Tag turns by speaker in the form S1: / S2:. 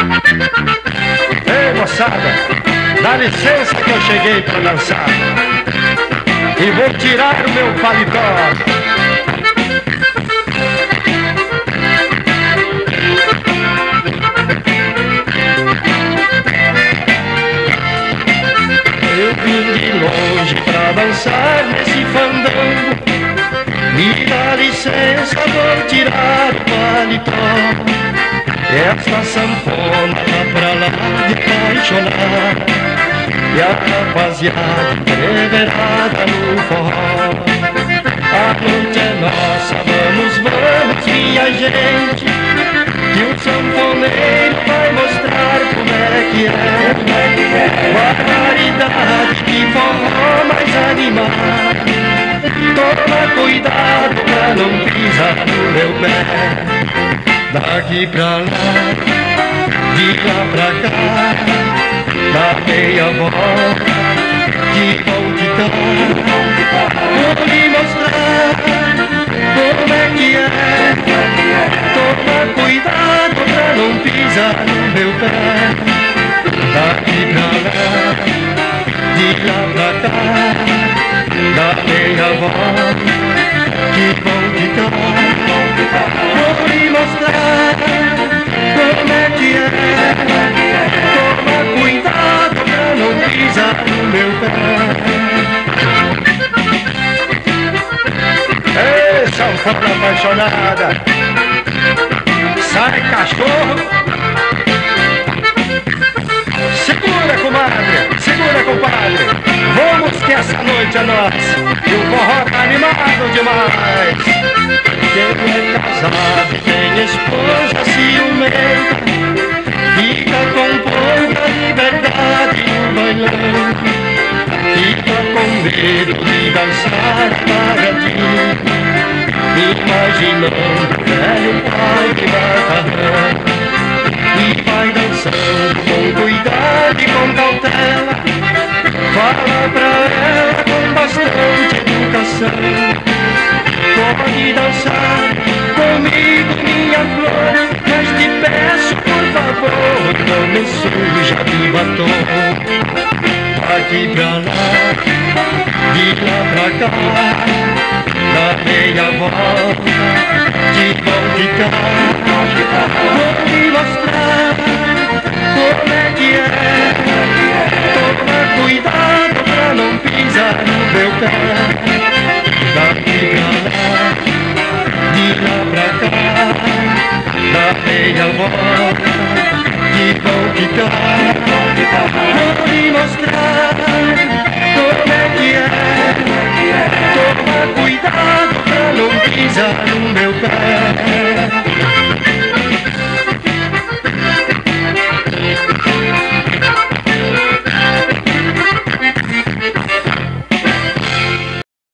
S1: Ei, moçada, dá licença que eu cheguei pra dançar e vou tirar o meu paletó. Eu vim de longe pra dançar nesse fandango. Me dá licença, vou tirar o paletó. Esta sanfona tá pra lá de apaixonar, e a rapaziada entreverada no forró. A noite é nossa, vamos, minha gente, que o sanfoneiro vai mostrar como é que é. Barbaridade, que forró mais animado. Toma cuidado pra não pisar no meu pé. Daqui pra lá, de lá pra cá, dá meia volta, que bom que tá. Vou lhe mostrar como é que é. Toma cuidado pra não pisar no meu pé. Daqui pra lá, de lá pra cá, dá meia volta, que bom que tá. Vou lhe mostrar como é que é. Toma cuidado pra não pisar no meu pé. Ei, sanfona apaixonada, sai cachorro. Segura, comadre, segura, compadre. Vamos que essa noite é nossa e o forró tá animado demais. Quem é casado tem esposa ciumenta, fica com pouca liberdade no bailão. Fica com medo de dançar paradinho, imaginando o velho pai de macarrão. E vai dançando com cuidado e com cautela, fala pra ela com bastante educação. Pode dançar comigo, minha flor, mas te peço por favor, não me suja de batom. Aqui pra lá, de lá pra cá, dá meia volta, de bom que tá. Vou te mostrar como é que é. Toma cuidado pra não pisar no meu pé. Daqui pra lá, de lá pra cá, dá meia volta, que bom que tá. Vou lhe mostrar como é que é. Toma cuidado pra não pisar no meu pé.